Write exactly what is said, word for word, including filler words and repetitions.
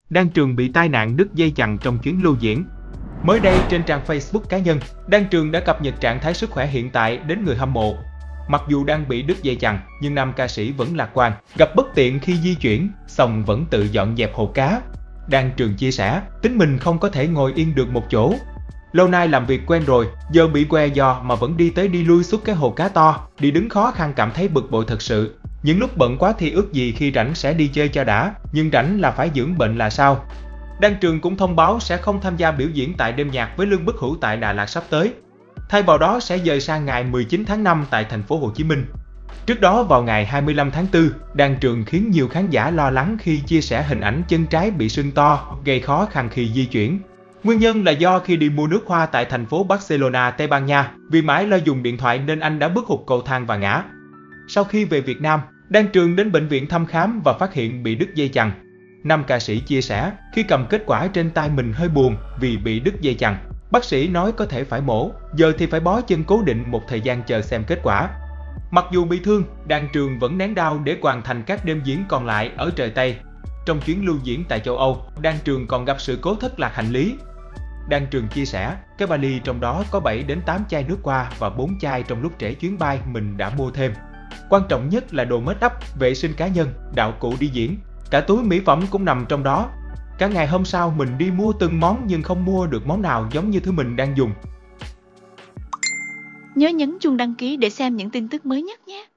Đan Trường bị tai nạn đứt dây chằng trong chuyến lưu diễn. Mới đây trên trang Facebook cá nhân, Đan Trường đã cập nhật trạng thái sức khỏe hiện tại đến người hâm mộ. Mặc dù đang bị đứt dây chằng, nhưng nam ca sĩ vẫn lạc quan, gặp bất tiện khi di chuyển, song vẫn tự dọn dẹp hồ cá. Đan Trường chia sẻ, tính mình không có thể ngồi yên được một chỗ. Lâu nay làm việc quen rồi, giờ bị que giò mà vẫn đi tới đi lui suốt cái hồ cá to, đi đứng khó khăn cảm thấy bực bội thật sự. Những lúc bận quá thì ước gì khi rảnh sẽ đi chơi cho đã, nhưng rảnh là phải dưỡng bệnh là sao? Đan Trường cũng thông báo sẽ không tham gia biểu diễn tại đêm nhạc với Lương Bất Hữu tại Đà Lạt sắp tới. Thay vào đó sẽ dời sang ngày mười chín tháng năm tại thành phố Hồ Chí Minh. Trước đó vào ngày hai mươi lăm tháng tư, Đan Trường khiến nhiều khán giả lo lắng khi chia sẻ hình ảnh chân trái bị sưng to, gây khó khăn khi di chuyển. Nguyên nhân là do khi đi mua nước hoa tại thành phố Barcelona, Tây Ban Nha, vì mãi lo dùng điện thoại nên anh đã bước hụt cầu thang và ngã. Sau khi về Việt Nam, Đan Trường đến bệnh viện thăm khám và phát hiện bị đứt dây chằng. Nam ca sĩ chia sẻ, khi cầm kết quả trên tay mình hơi buồn vì bị đứt dây chằng. Bác sĩ nói có thể phải mổ, giờ thì phải bó chân cố định một thời gian chờ xem kết quả. Mặc dù bị thương, Đan Trường vẫn nén đau để hoàn thành các đêm diễn còn lại ở trời Tây. Trong chuyến lưu diễn tại châu Âu, Đan Trường còn gặp sự cố thất lạc hành lý. Đan Trường chia sẻ, cái vali trong đó có bảy đến tám chai nước hoa và bốn chai trong lúc trễ chuyến bay mình đã mua thêm. Quan trọng nhất là đồ make up, vệ sinh cá nhân, đạo cụ đi diễn. Cả túi mỹ phẩm cũng nằm trong đó. Cả ngày hôm sau mình đi mua từng món nhưng không mua được món nào giống như thứ mình đang dùng. Nhớ nhấn chuông đăng ký để xem những tin tức mới nhất nhé!